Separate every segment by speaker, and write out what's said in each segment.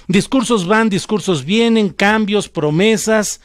Speaker 1: Discursos van, discursos vienen, cambios, promesas.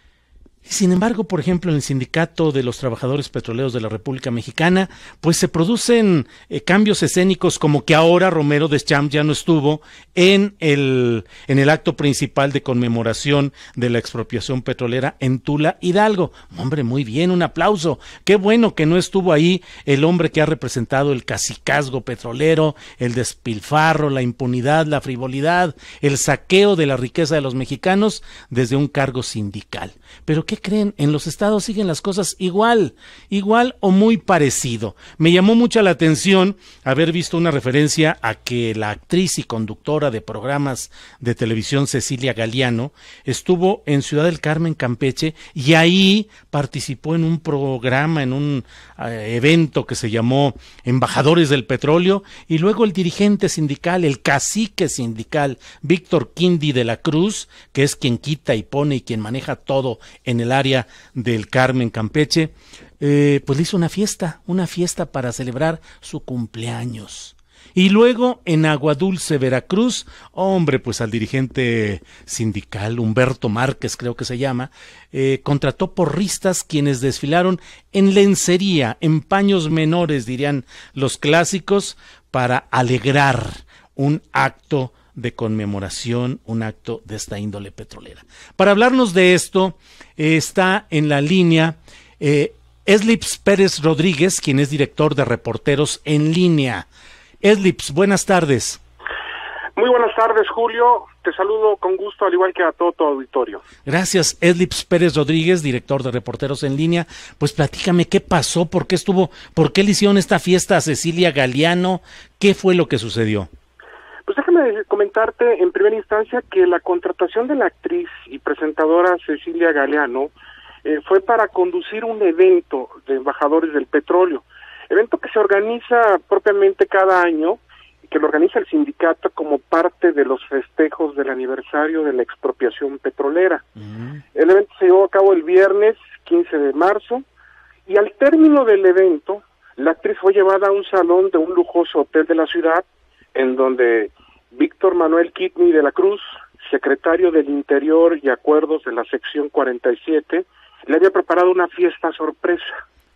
Speaker 1: Sin embargo, por ejemplo, en el Sindicato de los Trabajadores Petroleros de la República Mexicana, pues se producen cambios escénicos, como que ahora Romero Deschamps ya no estuvo en el acto principal de conmemoración de la expropiación petrolera en Tula, Hidalgo. Hombre, muy bien, un aplauso. Qué bueno que no estuvo ahí el hombre que ha representado el cacicazgo petrolero, el despilfarro, la impunidad, la frivolidad, el saqueo de la riqueza de los mexicanos desde un cargo sindical. Pero ¿qué creen? En los estados siguen las cosas igual o muy parecido. Me llamó mucha la atención haber visto una referencia a que la actriz y conductora de programas de televisión Cecilia Galeano estuvo en Ciudad del Carmen, Campeche, y ahí participó en un programa, en un evento que se llamó Embajadores del Petróleo, y luego el dirigente sindical, el cacique sindical, Víctor Quindi de la Cruz, que es quien quita y pone y quien maneja todo en el área del Carmen, Campeche, pues le hizo una fiesta para celebrar su cumpleaños. Y luego en Aguadulce, Veracruz, hombre, pues al dirigente sindical, Humberto Márquez creo que se llama, contrató porristas quienes desfilaron en lencería, en paños menores, dirían los clásicos, para alegrar un acto de conmemoración, un acto de esta índole petrolera. Para hablarnos de esto, está en la línea Eslips Pérez Rodríguez, quien es director de Reporteros en Línea. Eslips, buenas tardes.
Speaker 2: Muy buenas tardes, Julio. Te saludo con gusto, al igual que a todo tu auditorio.
Speaker 1: Gracias, Eslips Pérez Rodríguez, director de Reporteros en Línea. Pues platícame, ¿qué pasó? ¿Por qué le hicieron esta fiesta a Cecilia Galeano? ¿Qué fue lo que sucedió?
Speaker 2: Pues déjame comentarte en primera instancia que la contratación de la actriz y presentadora Cecilia Galeano fue para conducir un evento de embajadores del petróleo, evento que se organiza propiamente cada año, que lo organiza el sindicato como parte de los festejos del aniversario de la expropiación petrolera. El evento se llevó a cabo el viernes 15 de marzo, y al término del evento, la actriz fue llevada a un salón de un lujoso hotel de la ciudad, en donde Víctor Manuel Kidney de la Cruz, secretario del Interior y Acuerdos de la sección 47, le había preparado una fiesta sorpresa.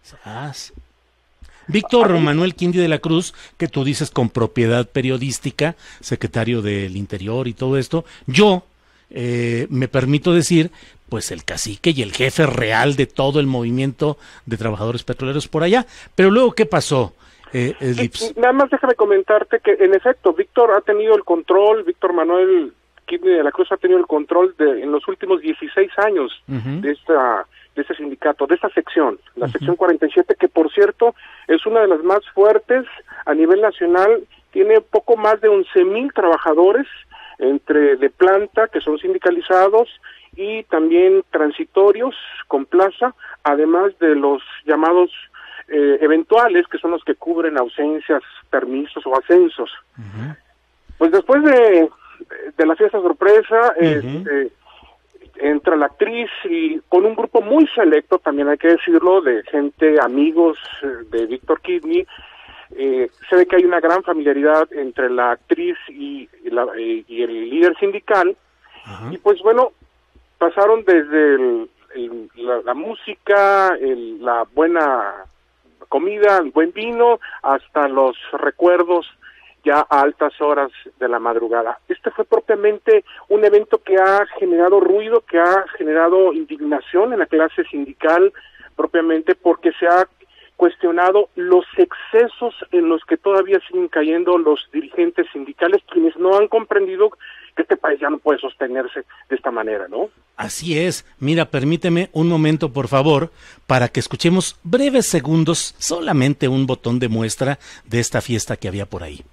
Speaker 1: Víctor Manuel Quindi de la Cruz, que tú dices con propiedad periodística, secretario del Interior y todo esto, yo me permito decir, pues el cacique y el jefe real de todo el movimiento de trabajadores petroleros por allá. Pero luego, ¿qué pasó?
Speaker 2: Nada más déjame comentarte que en efecto Víctor ha tenido el control, Víctor Manuel Kidney de la Cruz ha tenido el control en los últimos 16 años de este sindicato, de esta sección, la sección 47, que por cierto es una de las más fuertes a nivel nacional, tiene poco más de 11,000 trabajadores entre de planta que son sindicalizados y también transitorios con plaza, además de los llamados eventuales, que son los que cubren ausencias, permisos o ascensos. Pues después de la fiesta sorpresa, entra la actriz y con un grupo muy selecto, también hay que decirlo, de gente, amigos de Víctor Kidney. Se ve que hay una gran familiaridad entre la actriz y el líder sindical. Y pues bueno, pasaron desde la música, la buena comida, el buen vino, hasta los recuerdos ya a altas horas de la madrugada. Este fue propiamente un evento que ha generado ruido, que ha generado indignación en la clase sindical, propiamente porque se ha cuestionado los excesos en los que todavía siguen cayendo los dirigentes sindicales, quienes no han comprendido que este país ya no puede sostenerse de esta manera, ¿no?
Speaker 1: Así es. Mira, permíteme un momento, por favor, para que escuchemos breves segundos, solamente un botón de muestra de esta fiesta que había por ahí.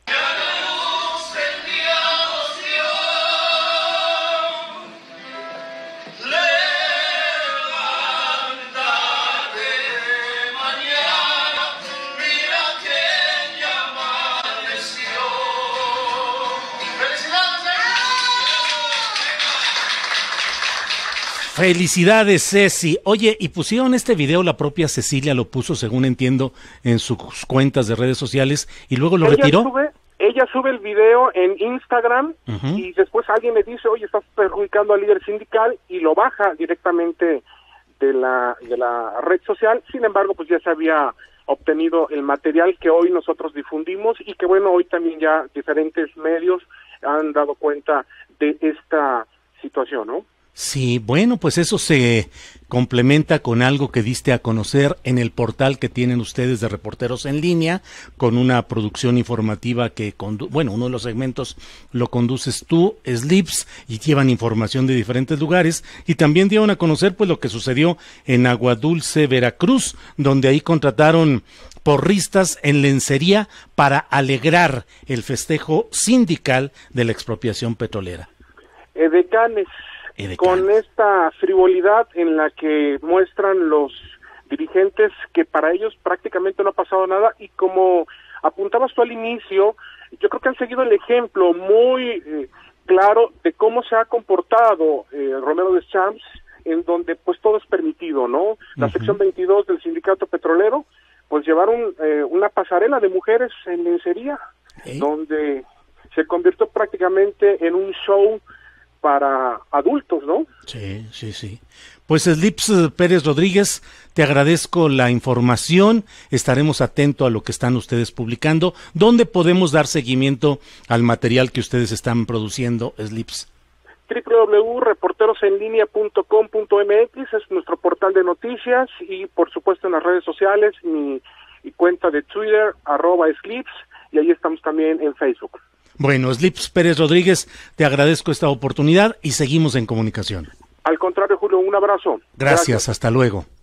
Speaker 1: Felicidades, Ceci. Oye, y pusieron este video, la propia Cecilia lo puso, según entiendo, en sus cuentas de redes sociales, y luego lo retiró.
Speaker 2: Ella sube el video en Instagram y después alguien le dice, oye, estás perjudicando al líder sindical, y lo baja directamente de la red social. Sin embargo, pues ya se había obtenido el material que hoy nosotros difundimos y que bueno, hoy también ya diferentes medios han dado cuenta de esta situación, ¿no?
Speaker 1: Sí, bueno, pues eso se complementa con algo que diste a conocer en el portal que tienen ustedes de Reporteros en Línea, con una producción informativa que, uno de los segmentos lo conduces tú, Slips, y llevan información de diferentes lugares, y también dieron a conocer pues lo que sucedió en Aguadulce, Veracruz, donde ahí contrataron porristas en lencería para alegrar el festejo sindical de la expropiación petrolera.
Speaker 2: Edecanes. Con esta frivolidad en la que muestran los dirigentes que para ellos prácticamente no ha pasado nada, y como apuntabas tú al inicio, yo creo que han seguido el ejemplo muy claro de cómo se ha comportado Romero Deschamps, en donde pues todo es permitido, ¿no? La sección 22 del sindicato petrolero, pues llevaron una pasarela de mujeres en lencería, donde se convirtió prácticamente en un show para adultos, ¿no?
Speaker 1: Sí, sí, sí. Pues Slips Pérez Rodríguez, te agradezco la información, estaremos atentos a lo que están ustedes publicando. ¿Dónde podemos dar seguimiento al material que ustedes están produciendo, Slips?
Speaker 2: www.reporterosenlinea.com.mx es nuestro portal de noticias, y por supuesto en las redes sociales, mi cuenta de Twitter, @Slips, y ahí estamos también en Facebook.
Speaker 1: Bueno, Slips Pérez Rodríguez, te agradezco esta oportunidad y seguimos en comunicación.
Speaker 2: Al contrario, Julio, un abrazo.
Speaker 1: Gracias. Hasta luego.